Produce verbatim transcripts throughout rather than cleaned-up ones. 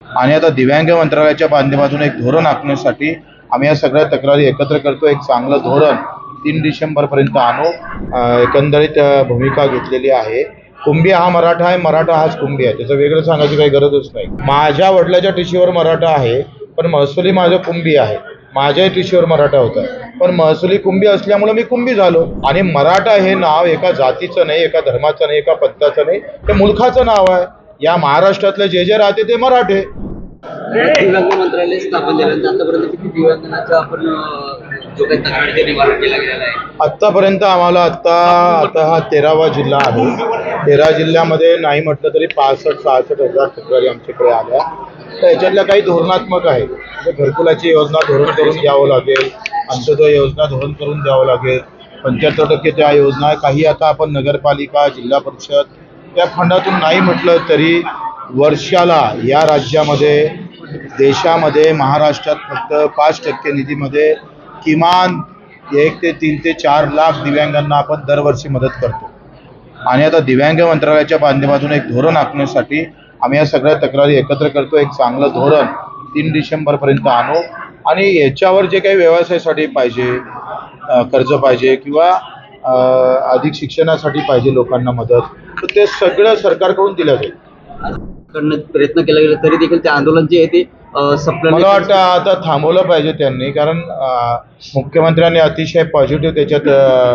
आणि आता दिव्यांग मंत्रालयाच्या माध्यमातून एक धोरण आखण्यासाठी आम्ही या सगळ्या तक्रारी एकत्र करतो। एक चांगलं धोरण तीन डिसेंबर पर्यंत आणू एकंदरीत भूमिका घेतलेली आहे। कुंभी हा मराठा आहे, मराठा हाच कुंभी आहे, त्याचं वेगळं सांगायची काही गरजच नाही। माझ्या वडिलाच्या टिशीवर मराठा आहे, पण महसुली माझं कुंभी आहे। माझ्याही टिशीवर मराठा होता, पण महसुली कुंभी असल्यामुळे मी कुंभी झालो। आणि मराठा हे नाव एका जातीचं नाही, एका धर्माचं नाही, एका पंथाचं नाही, ते मुलखाचं नाव आहे। या महाराष्ट्रातले जे जे राहते ते मराठे। दिव्यांग मंत्रालय स्थापन झाल्यानंतर आतापर्यंत किती दिव्यांगांचा आपण जो काही तक्रारीचे निवारण केला गेलेला आहे? आतापर्यंत आम्हाला आता आता हा तेरावा जिल्हा आहे। तेरा जिल्ह्यामध्ये नाही म्हटलं तरी पासष्ट सहासष्ट हजार तक्रारी आमच्याकडे आल्या। तर याच्यातल्या काही धोरणात्मक आहे, म्हणजे घरकुलाची योजना धोरण करून द्यावं लागेल, अंत्योदय योजना धोरण करून द्यावं लागेल, पंच्याहत्तर टक्के त्या योजना काही आता आपण नगरपालिका जिल्हा परिषद या फंडातून नाही म्हटलं तरी वर्षाला या राज्यामध्ये देशामध्ये महाराष्ट्रात फक्त पाच टक्के निधीमध्ये किमान एक ते तीन ते चार लाख दिव्यांगांना आपण दरवर्षी मदत करतो। आणि आता दिव्यांग मंत्रालयाच्या माध्यमातून एक धोरण आखण्यासाठी आम्ही या सगळ्या तक्रारी एकत्र करतो। एक चांगलं धोरण तीन डिसेंबर पर्यंत आणू आणि याच्यावर जे काही व्यवसायासाठी पाहिजे, कर्ज पाहिजे किंवा अधिक शिक्षणासाठी पाहिजे लोकांना मदत, तर ते सगळं सरकारकडून दिलं जाईल। प्रयत्न केला गेला तरी देखील ते आंदोलन जे आहे ते मला वाटतं आता थांबवलं पाहिजे त्यांनी, कारण मुख्यमंत्र्यांनी अतिशय पॉझिटिव्ह त्याच्यात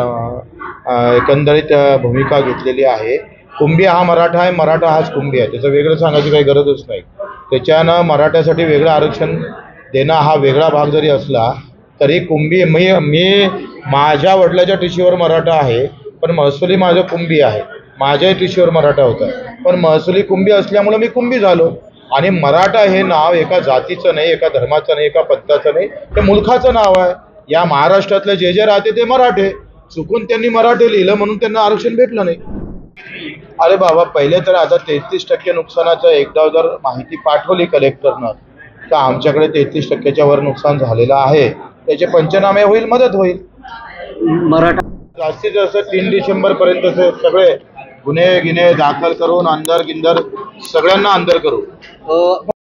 एकंदरीत भूमिका घेतलेली आहे। कुंभी हा मराठा आहे, मराठा हाच कुंभी आहे, त्याचं वेगळं सांगायची काही गरजच नाही। त्याच्यानं मराठ्यासाठी वेगळं आरक्षण देणं हा वेगळा भाग जरी असला तरी कुंभी मी मी माझ्या वडिलाच्या टिशीवर मराठा आहे, पण महसुली माझं कुंभी आहे। माझ्याही टिशीवर मराठा होता, पण महसुली कुंभी असल्यामुळे मी कुंभी झालो। आणि मराठा हे नाव एका जातीचं नाही, एका धर्माचं नाही, एका पंथाचं नाही, ते मुलखाचं नाव आहे। या महाराष्ट्रातले जे जे राहते ते मराठे, चुकून त्यांनी मराठे लिहिलं म्हणून त्यांना आरक्षण भेटलं नाही। अरे बाबा, पहिले तर आता तेहतीस टक्के नुकसानाचं एकदा जर माहिती पाठवली कलेक्टरनं तर आमच्याकडे तेहतीस टक्क्याच्या वर नुकसान झालेलं आहे, त्याचे पंचनामे होईल, मदत होईल। मराठा जास्तीत जास्त तीन डिसेंबर पर्यंत सगळे गुन्हे गिन्हे दाखल करून अंदर गिंदर सगळ्यांना अंदर करू।